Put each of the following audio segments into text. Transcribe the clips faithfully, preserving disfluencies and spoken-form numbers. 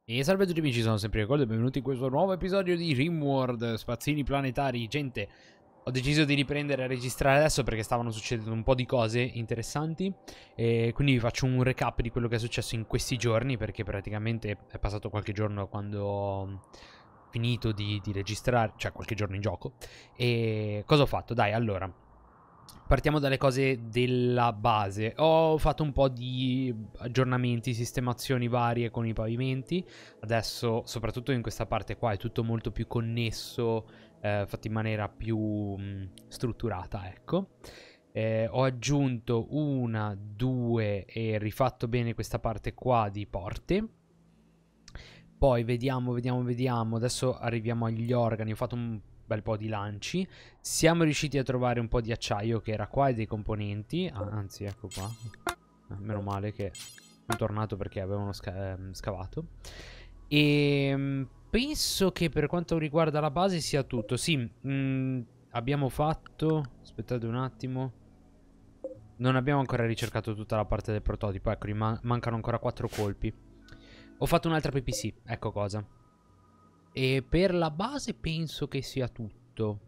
E salve a tutti amici, sono sempre Cold e benvenuti in questo nuovo episodio di Rimworld, spazzini planetari. Gente, ho deciso di riprendere a registrare adesso perché stavano succedendo un po' di cose interessanti e quindi vi faccio un recap di quello che è successo in questi giorni, perché praticamente è passato qualche giorno da quando ho finito di, di registrare, cioè qualche giorno in gioco. E cosa ho fatto? Dai, allora... Partiamo dalle cose della base. Ho fatto un po' di aggiornamenti, sistemazioni varie con i pavimenti. Adesso, soprattutto in questa parte qua, è tutto molto più connesso, eh, fatto in maniera più mh, strutturata, ecco. Eh, ho aggiunto una, due e rifatto bene questa parte qua di porte. Poi vediamo, vediamo, vediamo. Adesso arriviamo agli organi. Ho fatto un bel po' di lanci. Siamo riusciti a trovare un po' di acciaio che era qua e dei componenti. Ah, anzi, ecco qua. Eh, meno male che sono tornato perché avevano sca ehm, scavato. E mh, penso che per quanto riguarda la base sia tutto. Sì, mh, abbiamo fatto... Aspettate un attimo. Non abbiamo ancora ricercato tutta la parte del prototipo. Ecco, man mancano ancora quattro colpi. Ho fatto un'altra P P C, ecco cosa. E per la base penso che sia tutto.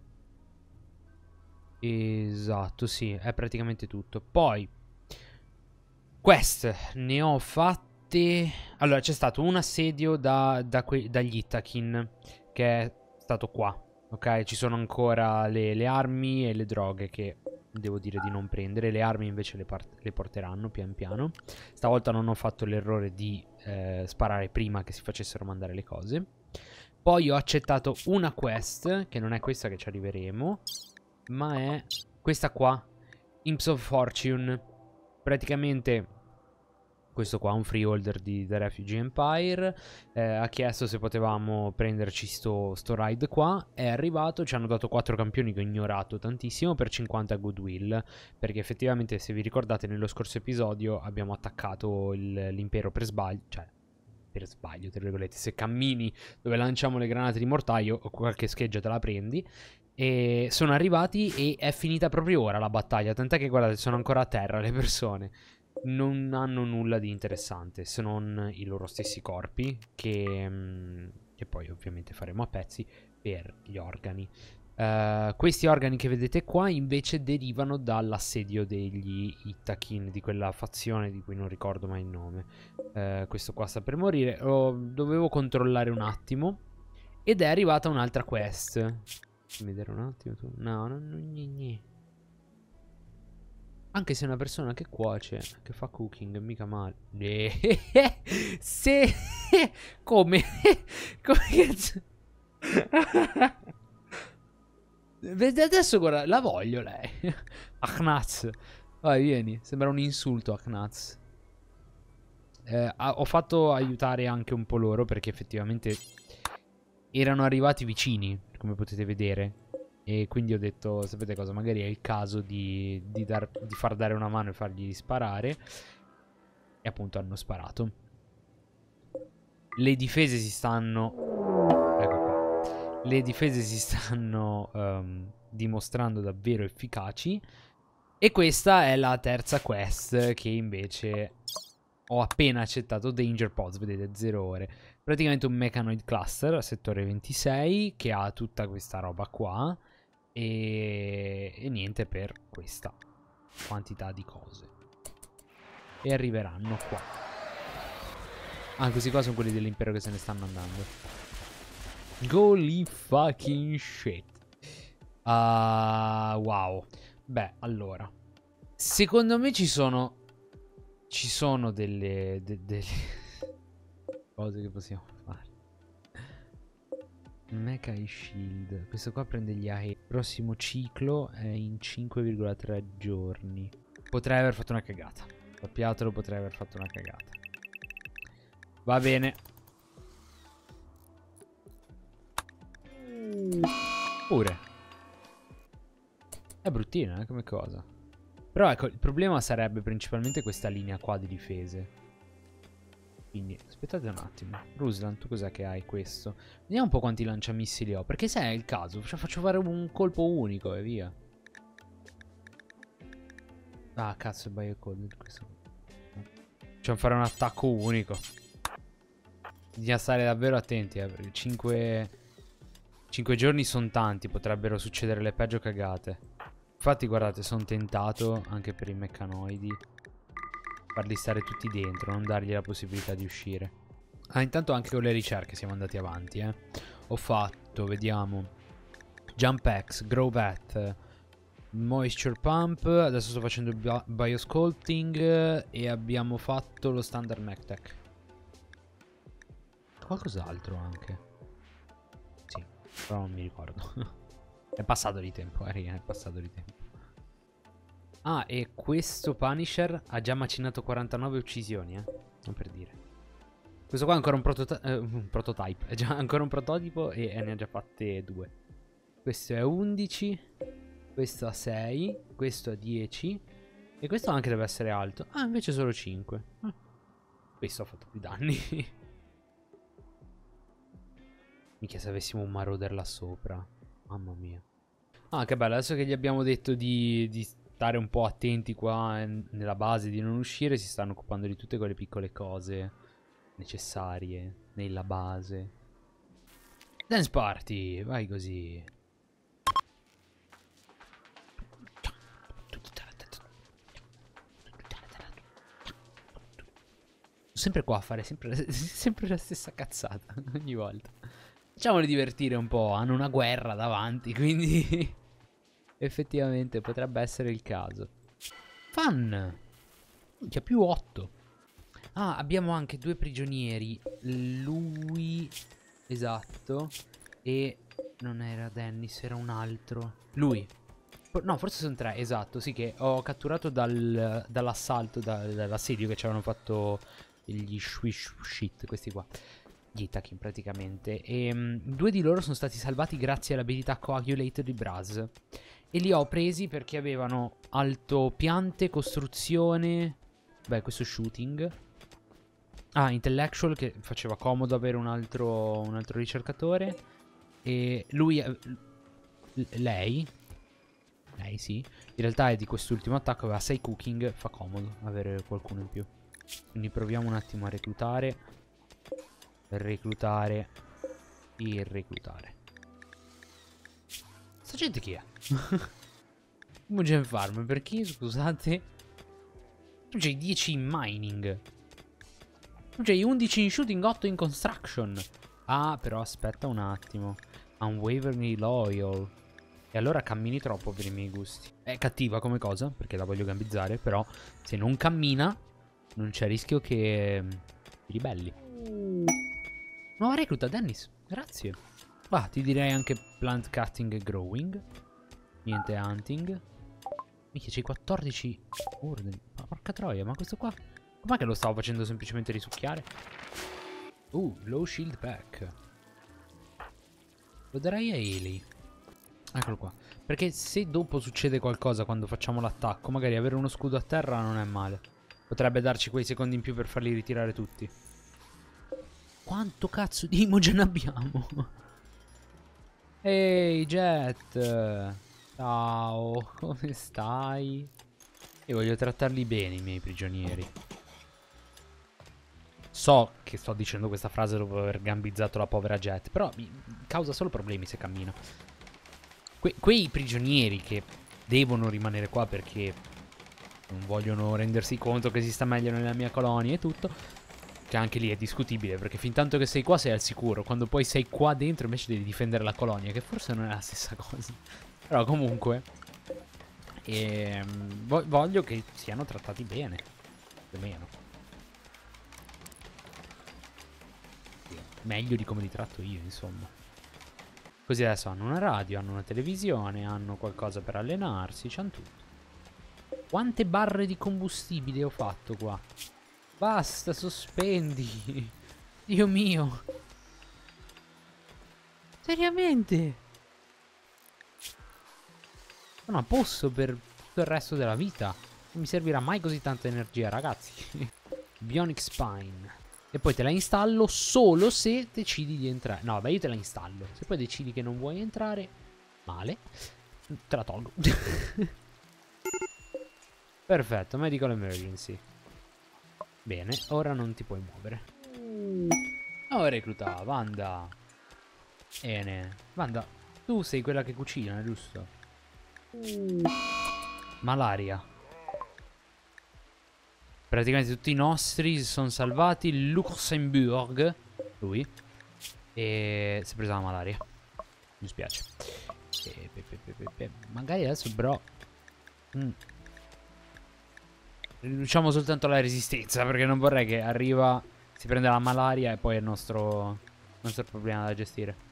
Esatto, sì, è praticamente tutto. Poi, quest, ne ho fatte... Allora, c'è stato un assedio da, da dagli Itakin, che è stato qua, ok? Ci sono ancora le, le armi e le droghe che devo dire di non prendere. Le armi invece le, le porteranno pian piano. Stavolta non ho fatto l'errore di eh, sparare prima che si facessero mandare le cose. Poi ho accettato una quest, che non è questa che ci arriveremo, ma è questa qua, Imps of Fortune. Praticamente questo qua, un freeholder di The Refugee Empire, eh, ha chiesto se potevamo prenderci sto, sto ride qua. È arrivato, ci hanno dato quattro campioni che ho ignorato tantissimo per cinquanta goodwill, perché effettivamente se vi ricordate nello scorso episodio abbiamo attaccato l'impero per sbaglio, cioè per sbaglio, tra virgolette. Se cammini dove lanciamo le granate di mortaio o qualche scheggia te la prendi. E sono arrivati e è finita proprio ora la battaglia. Tant'è che guardate, sono ancora a terra le persone. Non hanno nulla di interessante se non i loro stessi corpi, che, mh, che poi ovviamente faremo a pezzi per gli organi. Uh, questi organi che vedete qua invece derivano dall'assedio degli Itakin, di quella fazione di cui non ricordo mai il nome. Uh, questo qua sta per morire. Oh, dovevo controllare un attimo. Ed è arrivata un'altra quest. Fammi vedere un attimo. No, no, no, niente. Anche se è una persona che cuoce, che fa cooking, mica male. Se... Come? Come cazzo? Adesso guarda, la voglio lei. Aknaz. Vai, vieni. Sembra un insulto, Aknaz. Eh, ho fatto aiutare anche un po' loro perché effettivamente erano arrivati vicini, come potete vedere. E quindi ho detto, sapete cosa, magari è il caso di, di, dar, di far dare una mano e fargli sparare. E appunto hanno sparato. Le difese si stanno... Ecco qua. Le difese si stanno um, dimostrando davvero efficaci. E questa è la terza quest che invece ho appena accettato. Danger Pods, vedete, zero ore. Praticamente un Mechanoid Cluster, settore ventisei, che ha tutta questa roba qua. E, e niente per questa quantità di cose. E arriveranno qua. Ah, questi qua sono quelli dell'impero che se ne stanno andando. Holy fucking shit. Uh, wow. Beh, allora. Secondo me ci sono... Ci sono delle... De, delle cose che possiamo fare. Mecha e Shield. Questo qua prende gli A E. Il prossimo ciclo è in cinque virgola tre giorni. Potrei aver fatto una cagata. Sappiatelo, potrei aver fatto una cagata. Va bene. Pure. È bruttina, eh, come cosa. Però ecco, il problema sarebbe principalmente questa linea qua di difese. Quindi, aspettate un attimo. Ruslan, tu cos'è che hai questo? Vediamo un po' quanti lanciamissili ho. Perché se è il caso, cioè faccio fare un colpo unico e via. Ah, cazzo, è Biocode. Facciamo fare un attacco unico. Bisogna stare davvero attenti, eh, perché cinque... cinque giorni sono tanti, potrebbero succedere le peggio cagate. Infatti guardate, sono tentato anche per i meccanoidi farli stare tutti dentro, non dargli la possibilità di uscire. Ah, intanto anche con le ricerche siamo andati avanti, eh. Ho fatto, vediamo, Jump X, Grow Vat, Moisture Pump, adesso sto facendo bi Biosculpting e abbiamo fatto lo Standard MechTech. Qualcos'altro anche. Sì, però non mi ricordo. È passato di tempo, eh, è passato di tempo. Ah, e questo Punisher ha già macinato quarantanove uccisioni, eh. Non per dire. Questo qua è ancora un, protota eh, un prototype. È già ancora un prototipo e, e ne ha già fatte due. Questo è undici. Questo ha sei. Questo ha dieci. E questo anche deve essere alto. Ah, invece solo cinque. Ah. Questo ha fatto più danni. Mica se avessimo un Marauder là sopra. Mamma mia. Ah, che bello. Adesso che gli abbiamo detto di, di stare un po' attenti qua nella base, di non uscire, si stanno occupando di tutte quelle piccole cose necessarie nella base. Dance party. Vai così. Sempre qua a fare sempre, sempre la stessa cazzata ogni volta. Facciamoli divertire un po'. Hanno una guerra davanti, quindi effettivamente potrebbe essere il caso. Fun. C'è più otto. Ah, abbiamo anche due prigionieri. Lui, esatto. E non era Dennis, era un altro. Lui. No, forse sono tre, esatto. Sì, che ho catturato dal, dall'assalto, da, dall'assedio che ci avevano fatto gli swish shit, questi qua. Gli Itachi praticamente. E um, due di loro sono stati salvati grazie all'abilità Coagulate di Braz. E li ho presi perché avevano alto piante, costruzione. Beh, questo shooting. Ah, intellectual, che faceva comodo avere un altro, un altro ricercatore. E lui, lei, lei sì, in realtà è di quest'ultimo attacco, aveva sei cooking, fa comodo avere qualcuno in più. Quindi proviamo un attimo a reclutare. Reclutare. E reclutare. Sta gente chi è? Mugen Farm, per chi? Scusate. Tu c'hai dieci in mining. Tu c'hai undici in shooting, otto in construction. Ah, però aspetta un attimo. Unwaveringly loyal. E allora cammini troppo per i miei gusti. È cattiva come cosa, perché la voglio gambizzare. Però se non cammina, non c'è rischio che ti ribelli. Nuova recluta, Dennis. Grazie. Ah, ti direi anche plant cutting e growing. Niente hunting. Minchia, c'hai quattordici ordini. Ma porca troia, ma questo qua... Com'è che lo stavo facendo semplicemente risucchiare? Uh, low shield pack. Lo darei a Eli. Eccolo qua. Perché se dopo succede qualcosa quando facciamo l'attacco, magari avere uno scudo a terra non è male. Potrebbe darci quei secondi in più per farli ritirare tutti. Quanto cazzo di Imogen abbiamo? Ehi, Jet. Ciao, come stai? Io voglio trattarli bene i miei prigionieri. So che sto dicendo questa frase dopo aver gambizzato la povera Jet, però mi causa solo problemi se cammino. Que quei prigionieri che devono rimanere qua perché non vogliono rendersi conto che si sta meglio nella mia colonia e tutto, che anche lì è discutibile, perché fin tanto che sei qua sei al sicuro, quando poi sei qua dentro invece devi difendere la colonia, che forse non è la stessa cosa. Però comunque ehm, vo voglio che siano trattati bene, più o meno. Meglio di come li tratto io, insomma. Così adesso hanno una radio, hanno una televisione, hanno qualcosa per allenarsi, c'hanno tutto. Quante barre di combustibile ho fatto qua? Basta, sospendi. Dio mio. Seriamente? Non ho posto per tutto il resto della vita. Non mi servirà mai così tanta energia, ragazzi. Bionic Spine. E poi te la installo solo se decidi di entrare. No, vabbè, io te la installo. Se poi decidi che non vuoi entrare, male, te la tolgo. Perfetto, medical emergency. Bene, ora non ti puoi muovere. Oh, recluta, Wanda. Bene. Wanda, tu sei quella che cucina, giusto? Uh. Malaria. Praticamente tutti i nostri si sono salvati. Luxemburg, lui, e si è presa la malaria. Mi spiace. E, pe, pe, pe, pe, pe. Magari adesso però mm. riduciamo soltanto la resistenza, perché non vorrei che arriva, si prende la malaria e poi è il nostro, il nostro problema da gestire.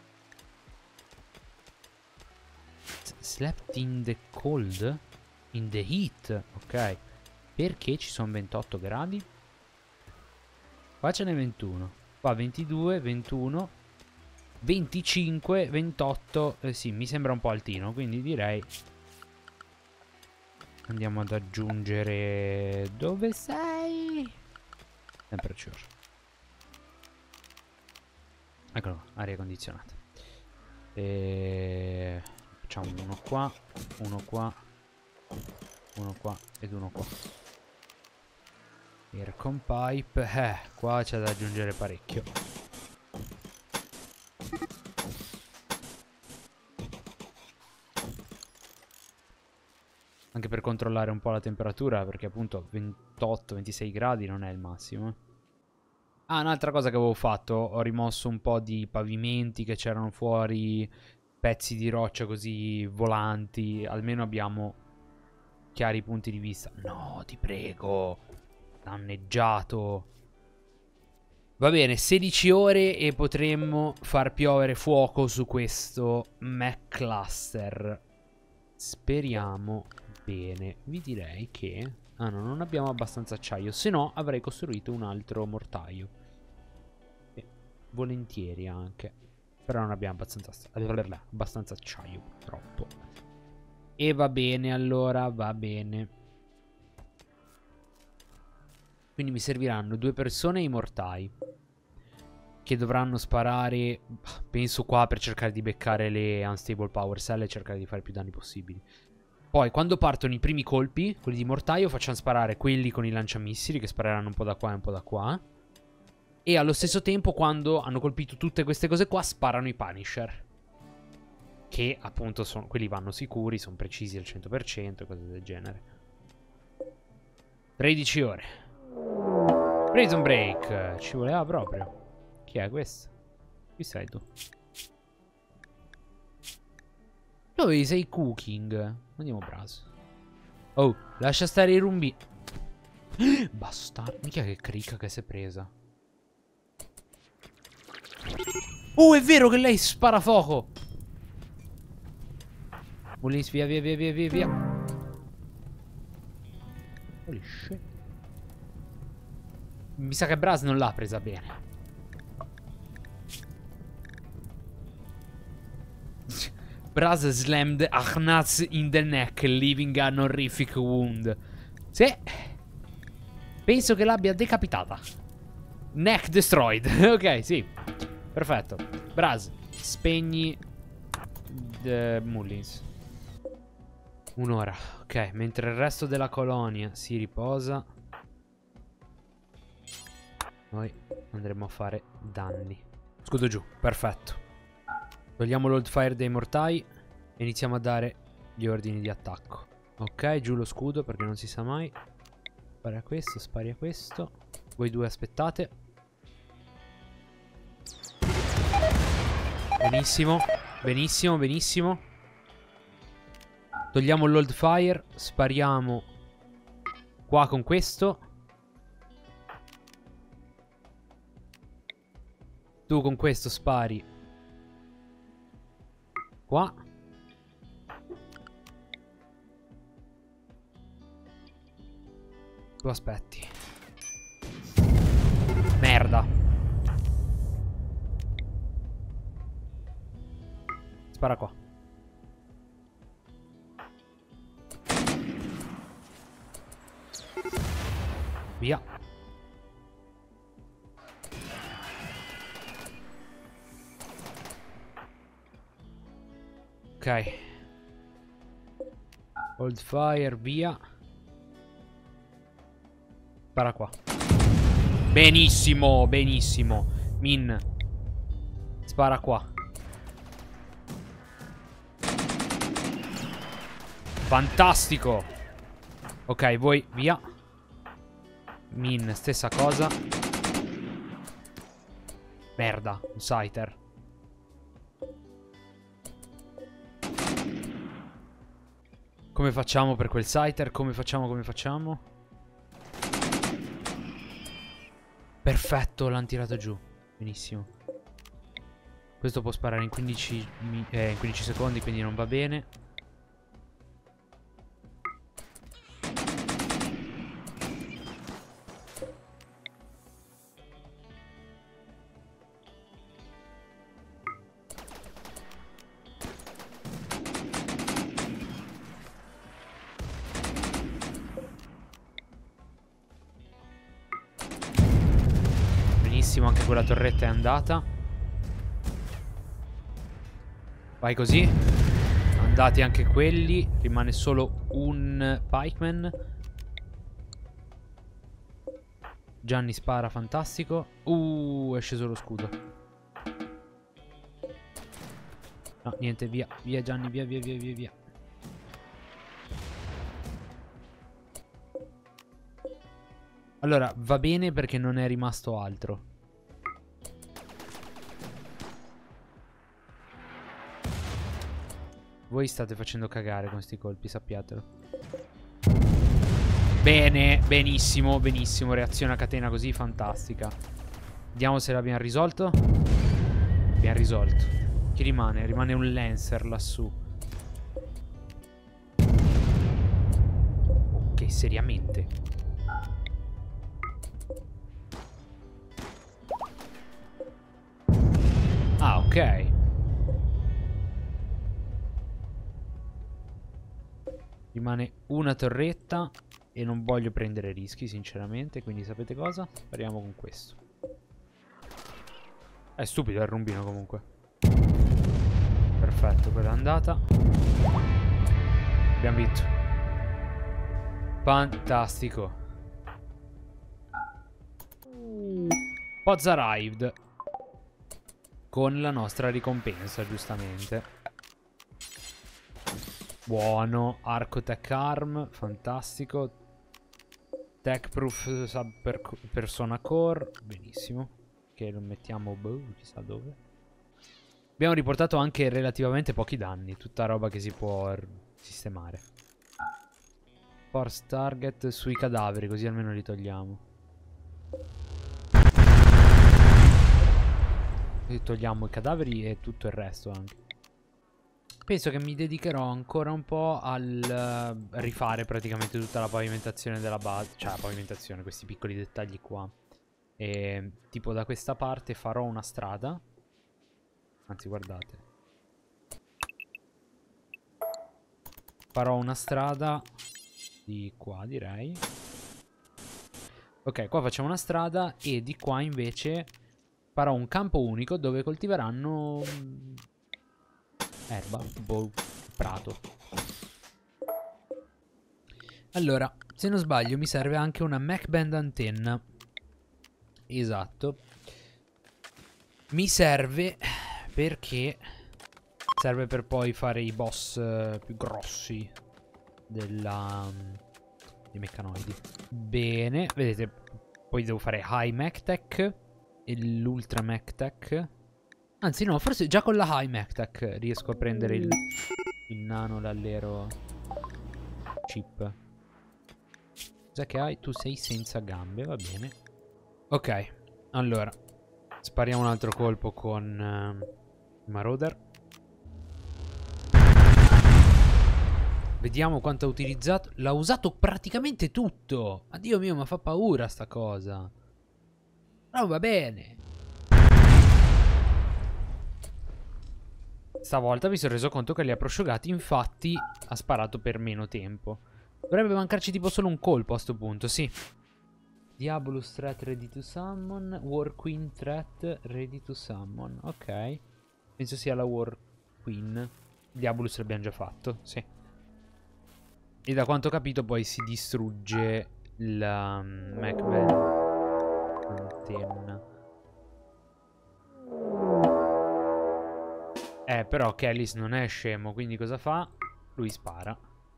Slept in the cold? In the heat? Ok. Perché ci sono ventotto gradi? Qua ce n'è ventuno. Qua ventidue, ventuno, venticinque, ventotto. Eh sì, mi sembra un po' altino, quindi direi andiamo ad aggiungere... Dove sei? Temperature. Eccolo qua, aria condizionata. E... facciamo uno qua, uno qua, uno qua ed uno qua. Air con pipe. Eh, qua c'è da aggiungere parecchio. Anche per controllare un po' la temperatura, perché appunto ventotto ventisei gradi non è il massimo. Ah, un'altra cosa che avevo fatto, ho rimosso un po' di pavimenti che c'erano fuori, pezzi di roccia così volanti, almeno abbiamo chiari punti di vista. No, ti prego, danneggiato. Va bene, sedici ore e potremmo far piovere fuoco su questo Mech Cluster. Speriamo bene. Vi direi che... ah no, non abbiamo abbastanza acciaio. Se no avrei costruito un altro mortaio. E volentieri anche. Però non abbiamo abbastanza, abbastanza acciaio purtroppo. E va bene allora, va bene. Quindi mi serviranno due persone e i mortai, che dovranno sparare, penso qua, per cercare di beccare le unstable power cell e cercare di fare più danni possibili. Poi quando partono i primi colpi, quelli di mortaio, facciamo sparare quelli con i lanciamissili, che spareranno un po' da qua e un po' da qua. E allo stesso tempo, quando hanno colpito tutte queste cose qua, sparano i Punisher, che appunto sono, quelli vanno sicuri, sono precisi al cento per cento e cose del genere. tredici ore. Prison Break. Ci voleva proprio. Chi è questo? Chi sei tu? Dove sei cooking? Andiamo braso. Oh, lascia stare i rumbi. Bastardo. Mica che cricca che si è presa. Oh, è vero che lei spara fuoco. Mullins, via, via, via, via, via, via. Holy shit. Mi sa che Braz non l'ha presa bene. Braz slammed Ahnaz in the neck, leaving an horrific wound. Sì. Penso che l'abbia decapitata. Neck destroyed. Ok, sì. Perfetto. Braz, spegni the Mullins. Un'ora. Ok, mentre il resto della colonia si riposa, noi andremo a fare danni. Scudo giù, perfetto. Togliamo l'old fire dei mortai e iniziamo a dare gli ordini di attacco. Ok, giù lo scudo perché non si sa mai. Spari a questo, spari a questo. Voi due aspettate. Benissimo, benissimo, benissimo. Togliamo l'old fire, spariamo qua con questo. Tu con questo spari qua. Tu aspetti. Merda. Spara qua. Via. Ok. Hold fire, via. Spara qua. Benissimo, benissimo. Min. Spara qua. Fantastico. Ok, voi via. Min, stessa cosa. Merda, un Scyther. Come facciamo per quel Scyther? Come facciamo, come facciamo? Perfetto, l'hanno tirato giù. Benissimo. Questo può sparare in quindici, eh, in quindici secondi, quindi non va bene. Anche quella torretta è andata. Vai così. Andati anche quelli. Rimane solo un pikeman. Gianni spara, fantastico. Uh, è sceso lo scudo. No, niente, via. Via Gianni, via, via, via, via, via. Allora, va bene perché non è rimasto altro. Voi state facendo cagare con questi colpi, sappiatelo. Bene, benissimo, benissimo. Reazione a catena così, fantastica. Vediamo se l'abbiamo risolto. Abbiamo risolto. Chi rimane? Rimane un Lancer lassù. Ok, seriamente. Ah, ok. Rimane una torretta e non voglio prendere rischi, sinceramente. Quindi sapete cosa? Spariamo con questo. È stupido il rombino comunque. Perfetto, quella è andata. Abbiamo vinto. Fantastico. Poz arrived. Con la nostra ricompensa, giustamente. Buono. Arco Tech Arm. Fantastico. Tech Proof Sub per Persona Core. Benissimo. Che lo mettiamo, boh, chissà dove. Abbiamo riportato anche relativamente pochi danni. Tutta roba che si può sistemare. Force target sui cadaveri, così almeno li togliamo. Così togliamo i cadaveri e tutto il resto anche. Penso che mi dedicherò ancora un po' al uh, rifare praticamente tutta la pavimentazione della base. Cioè la pavimentazione, questi piccoli dettagli qua. E tipo da questa parte farò una strada. Anzi, guardate. Farò una strada di qua, direi. Ok, qua facciamo una strada e di qua invece farò un campo unico dove coltiveranno erba, tipo prato. Allora, se non sbaglio mi serve anche una Mech Band antenna. Esatto. Mi serve perché serve per poi fare i boss uh, più grossi della um, dei meccanoidi. Bene, vedete, poi devo fare High Mech Tech e l'Ultra Mech Tech. Anzi no, forse già con la High Mech Tech riesco a prendere il, il nano l'allero chip. Cos'è che hai? Tu sei senza gambe, va bene. Ok, allora spariamo un altro colpo con uh, Marauder. Vediamo quanto ha utilizzato. L'ha usato praticamente tutto. Addio mio, ma fa paura sta cosa. No, va bene. Stavolta mi sono reso conto che li ha prosciugati. Infatti ha sparato per meno tempo. Dovrebbe mancarci tipo solo un colpo a sto punto, sì. Diabolus threat ready to summon. War Queen threat ready to summon. Ok. Penso sia la War Queen. Diabolus l'abbiamo già fatto, sì. E da quanto ho capito poi si distrugge la um, Mech Band antenna. Eh, però Kellis non è scemo, quindi cosa fa? Lui spara.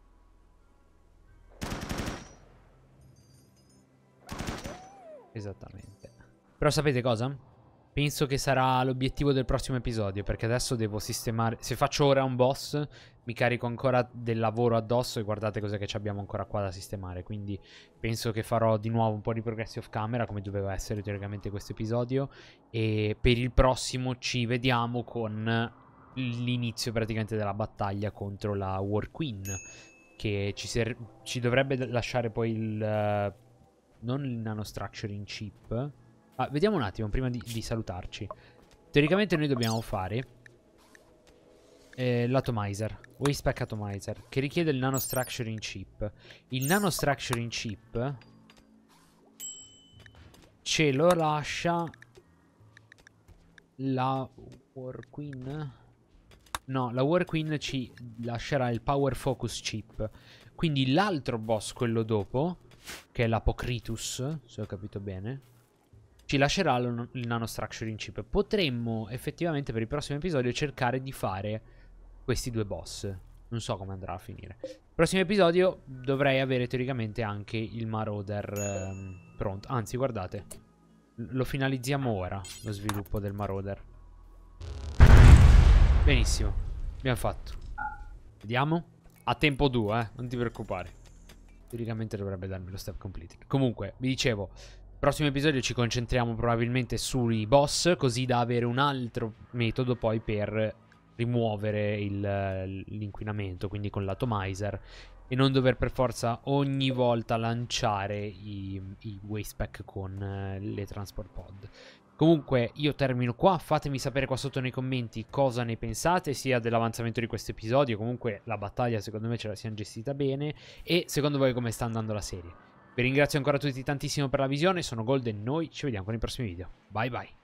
Esattamente. Però sapete cosa? Penso che sarà l'obiettivo del prossimo episodio, perché adesso devo sistemare... Se faccio ora un boss, mi carico ancora del lavoro addosso e guardate cos'è che abbiamo ancora qua da sistemare. Quindi penso che farò di nuovo un po' di progressi off camera, come doveva essere teoricamente questo episodio. E per il prossimo ci vediamo con l'inizio praticamente della battaglia contro la War Queen, che ci, ser- ci dovrebbe lasciare poi il... Uh, non il nanostructuring chip. Ah, vediamo un attimo prima di, di salutarci. Teoricamente noi dobbiamo fare eh, l'atomizer, Waste Pack Atomizer, che richiede il nanostructuring chip. Il nanostructuring chip ce lo lascia la War Queen. No, la War Queen ci lascerà il Power Focus chip. Quindi l'altro boss, quello dopo, che è l'Apocritus, se ho capito bene, ci lascerà lo, il nanostructuring chip. Potremmo effettivamente per il prossimo episodio cercare di fare questi due boss. Non so come andrà a finire. Prossimo episodio dovrei avere teoricamente anche il Marauder ehm, pronto. Anzi, guardate, lo finalizziamo ora, lo sviluppo del Marauder. Benissimo, abbiamo fatto. Vediamo. A tempo due, eh, non ti preoccupare. Teoricamente dovrebbe darmi lo step completed. Comunque, vi dicevo, prossimo episodio ci concentriamo probabilmente sui boss, così da avere un altro metodo poi per rimuovere l'inquinamento, quindi con l'atomizer, e non dover per forza ogni volta lanciare i, i waste pack con eh, le transport pod. Comunque io termino qua, fatemi sapere qua sotto nei commenti cosa ne pensate, sia dell'avanzamento di questo episodio, comunque la battaglia secondo me ce la siamo gestita bene, e secondo voi come sta andando la serie. Vi ringrazio ancora tutti tantissimo per la visione, sono Golden, noi ci vediamo con i prossimi video, bye bye.